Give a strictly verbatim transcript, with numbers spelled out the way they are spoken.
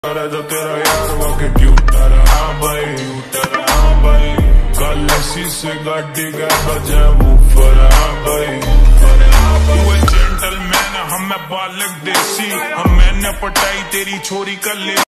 करे तो तेरा यार वाके क्यूट रहा भाई, हाँ भाई कल ऐसी से गाड़ी का बजा वूफर भाई। तू जेंटलमैन हम बालक देसी, हम मैंने पटाई तेरी छोरी कर ले।